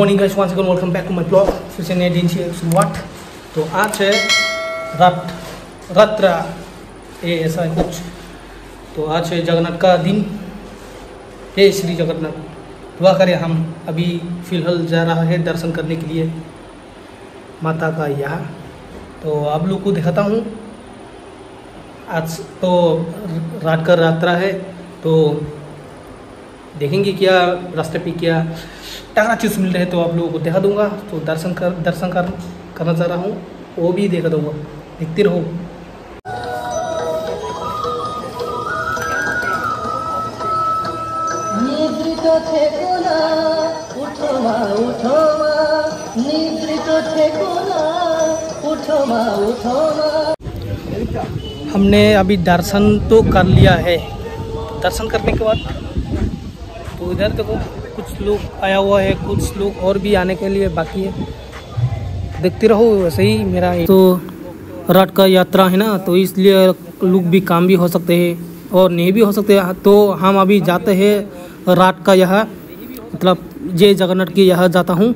Morning guys, once again welcome back to my blog. फिर से नए दिन से शुरुआत। तो आज है रात्रा ऐसा है कुछ। तो आज है जगन्नाथ का दिन। हे श्री जगन्नाथ, दुआ करें। हम अभी फिलहाल जा रहा है दर्शन करने के लिए माता का यहाँ। तो आप लोग को दिखाता हूँ। आज तो रात का यात्रा है, तो देखेंगे क्या रास्ते पे क्या टाका चीज़ मिल रहे हैं, तो आप लोगों को दिखा दूंगा। तो दर्शन करना चाह रहा हूँ, वो भी दिखा दूंगा, देखते रहो। हमने अभी दर्शन तो कर लिया है। दर्शन करने के बाद तो इधर देखो कुछ लोग आया हुआ है, कुछ लोग और भी आने के लिए बाकी है। देखते रहो। वैसे ही मेरा तो रात का यात्रा है ना, तो इसलिए लोग भी काम भी हो सकते हैं और नहीं भी हो सकते। तो हम अभी जाते हैं रात का यहाँ, मतलब जय जगन्नाथ के यहाँ जाता हूँ।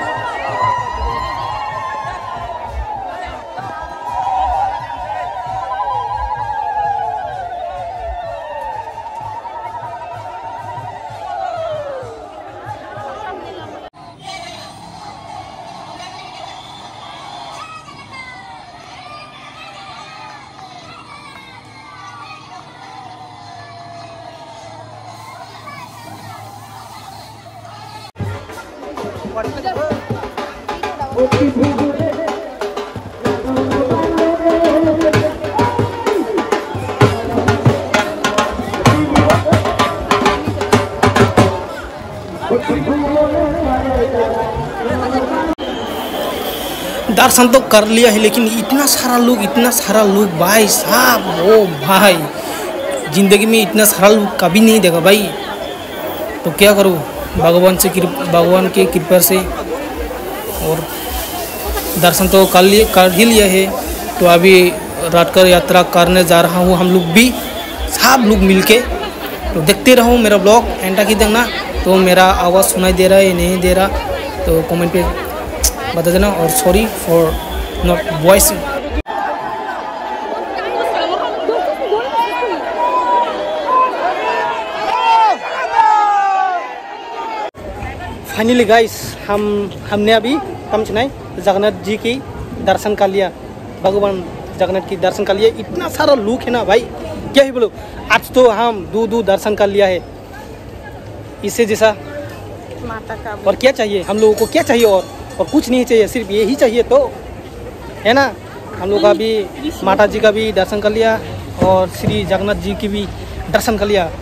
दर्शन तो कर लिया है, लेकिन इतना सारा लोग भाई साहब, ओ भाई, जिंदगी में इतना सारा लोग कभी नहीं देखा भाई। तो क्या करूँ, भगवान की कृपा से। और दर्शन तो कर ही लिया है। तो अभी रात का यात्रा करने जा रहा हूँ, हम लोग भी सब लोग मिलके। तो देखते रहो मेरा ब्लॉग एंड तक ही देखना। तो मेरा आवाज़ सुनाई दे रहा है नहीं दे रहा, तो कमेंट पे बता देना। और sorry for not voice. Finally guys, हमने अभी जगन्नाथ जी की दर्शन कर लिया। भगवान जगन्नाथ की दर्शन कर लिया। इतना सारा लोग है ना भाई, क्या ही बोलो। आज तो हम दो दर्शन कर लिया है। इससे जैसा माता का और क्या चाहिए हम लोगों को, क्या चाहिए और कुछ नहीं चाहिए, सिर्फ यही चाहिए तो है ना। हम लोग का भी माता जी का भी दर्शन कर लिया और श्री जगन्नाथ जी की भी दर्शन कर लिया।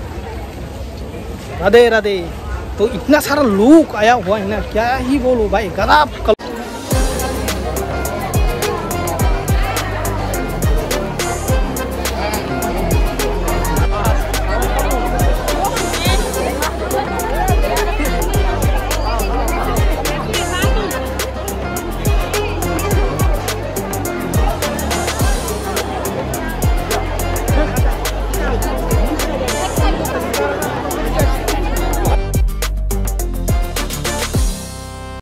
राधे राधे। तो इतना सारा लोग आया हुआ है ना, क्या ही बोलो भाई। गजब।